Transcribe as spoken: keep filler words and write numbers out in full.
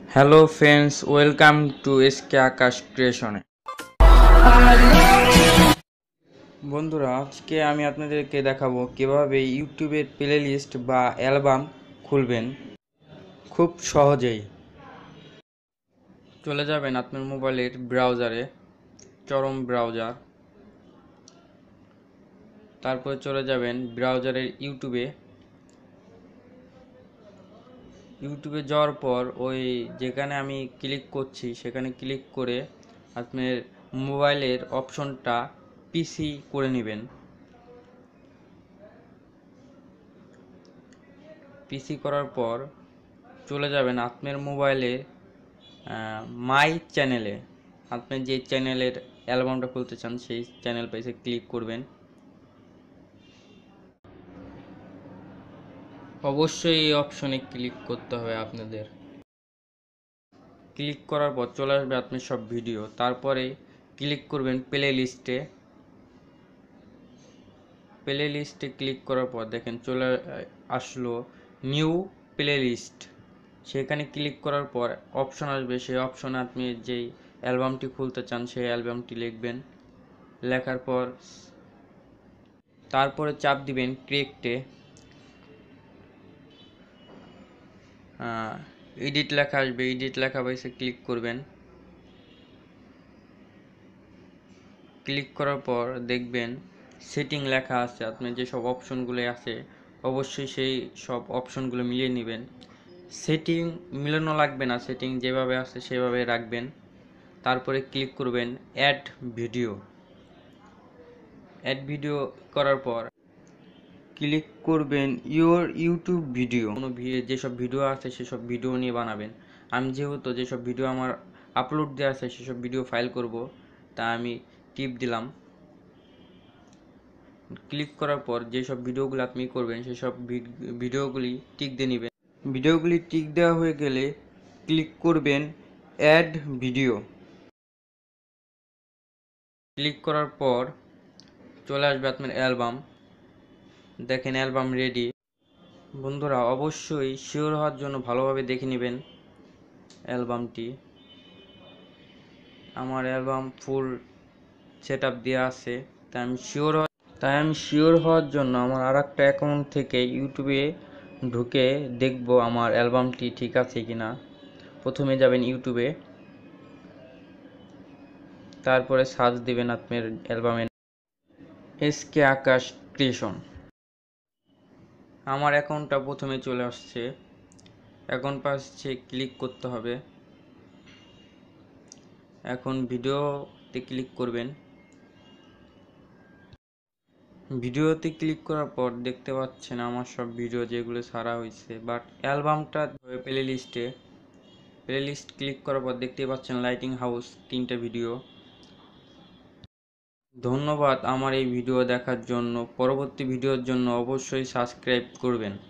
Hello friends, welcome to SK Akash ক্রিয়েশনে। বন্ধুরা, আজকে আমি আপনাদেরকে দেখাবো কিভাবে ইউটিউবের প্লে লিস্ট বা অ্যালবাম খুলবেন খুব সহজেই। চলে যাবেন আপনার মোবাইলের ব্রাউজারে, চরম ব্রাউজার। তারপরে চলে যাবেন ব্রাউজারের ইউটিউবে। ইউটিউবে যাওয়ার পর ওই যেখানে আমি ক্লিক করছি সেখানে ক্লিক করে আপনার মোবাইলের অপশনটা পিসি করে নেবেন। পিসি করার পর চলে যাবেন আপনার মোবাইলে মাই চ্যানেলে। আপনি যে চ্যানেলের অ্যালবামটা খুলতে চান সেই চ্যানেল পেজে ক্লিক করবেন। অবশ্যই এই অপশনে ক্লিক করতে হবে আপনাদের। ক্লিক করার পর চলে আসবে আপনার সব ভিডিও। তারপরে ক্লিক করবেন প্লে লিস্টে। প্লে লিস্টে ক্লিক করার পর দেখেন চলে আসলো নিউ প্লে লিস্ট। সেখানে ক্লিক করার পর অপশন আসবে, সেই অপশনে আপনি যেই অ্যালবামটি খুলতে চান সেই অ্যালবামটি লিখবেন। লেখার পর তারপরে চাপ দিবেন ক্রিয়েটে। এডিট লেখা আসবে, এডিট লেখা বসে ক্লিক করবেন। ক্লিক করার পর দেখবেন সেটিং লেখা আছে। আপনি যেসব অপশনগুলো আছে অবশ্যই সেই সব অপশনগুলো মিলিয়ে নেবেন। সেটিং মিলানো লাগবে না, সেটিং যেভাবে আছে সেভাবে রাখবেন। তারপরে ক্লিক করবেন অ্যাড ভিডিও। অ্যাড ভিডিও করার পর ক্লিক করবেন ইওর ইউটিউব ভিডিও। কোনো যেসব ভিডিও আছে সেসব ভিডিও নিয়ে বানাবেন। আমি যেহেতু যেসব ভিডিও আমার আপলোড দেওয়া আছে সেসব ভিডিও ফাইল করব, তা আমি টিপ দিলাম। ক্লিক করার পর যেসব ভিডিওগুলো আপনি করবেন সেসব ভিডিওগুলি টিক দিয়ে নেবেন। ভিডিওগুলি টিক দেওয়া হয়ে গেলে ক্লিক করবেন অ্যাড ভিডিও। ক্লিক করার পর চলে আসবে আপনার অ্যালবাম। দেখেন অ্যালবাম রেডি। বন্ধুরা, অবশ্যই শিওর হওয়ার জন্য ভালোভাবে দেখে নেবেন অ্যালবামটি। আমার অ্যালবাম ফুল সেট আপ দেওয়া আছে, তাই আমি শিওর তাই আমি শিওর হওয়ার জন্য আমার আর একটা অ্যাকাউন্ট থেকে ইউটিউবে ঢুকে দেখব আমার অ্যালবামটি ঠিক আছে কিনা। প্রথমে যাবেন ইউটিউবে, তারপরে সার্চ দিবেন আপনার অ্যালবামের এসকে আকাশ ক্রিয়েশন। আমার অ্যাকাউন্টটা প্রথমে চলে আসছে। অ্যাকাউন্ট পাশে ক্লিক করতে হবে। এখন ভিডিওতে ক্লিক করবেন। ভিডিওতে ক্লিক করার পর দেখতে পাচ্ছেন আমার সব ভিডিও যেগুলো ছাড়া হয়েছে, বাট অ্যালবামটা প্লে লিস্টে। প্লে লিস্ট ক্লিক করার পর দেখতে পাচ্ছেন লাইটিং হাউস তিনটা ভিডিও। ধন্যবাদ আমার এই ভিডিও দেখার জন্য। পরবর্তী ভিডিওর জন্য অবশ্যই সাবস্ক্রাইব করবেন।